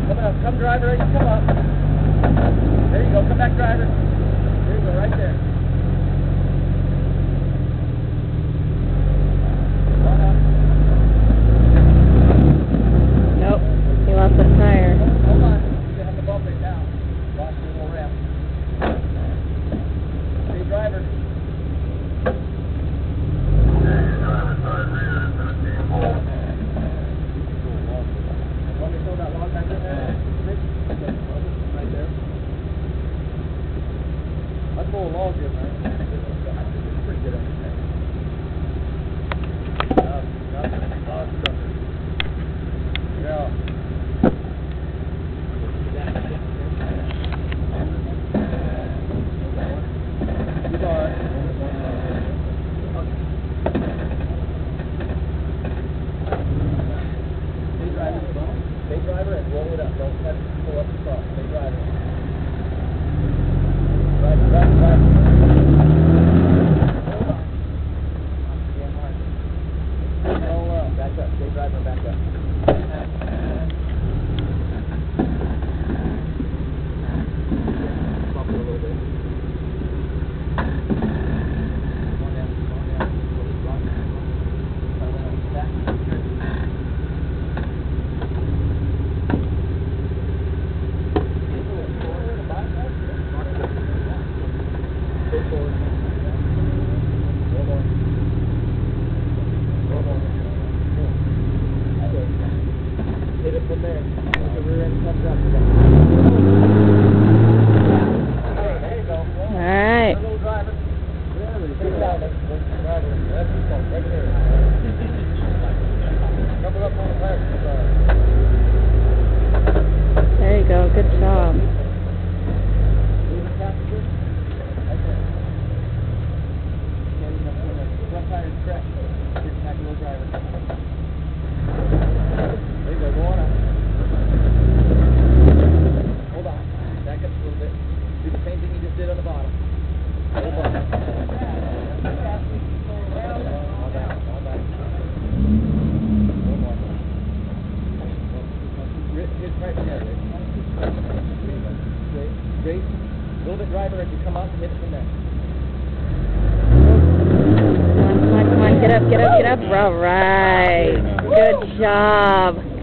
Come up, come driver, as you come up. There you go, come back driver. There you go, right there. Nope, he lost that tire. Hold on, you have to bump it down. Watch the little ramp. Hey driver. Want me to throw that log back in there? Right there. I'd throw a log in there. It's pretty good everything. Yeah. You got it. Stay driver and roll it up. Don't let it pull up the cross. Stay driver. Driver. Hold on. Roll up. Back up. Stay driver and back up. Bump it a little bit. Come on down. Back. Hit it from there. The rear end comes up. Okay, there you go. Alright. Little driver. Big driver. That's the phone. Right there. Double up on the back. There you go, good job. Front tire is correct. Here's back little driver. There you go, go on up. Hold on. Back up a little bit. Do the same thing you just did on the bottom. Hold on. All back. One more. Hit right there, Rick. Straight. A little bit driver as you come up and hit it from there. Come on, get up. All right. Good job.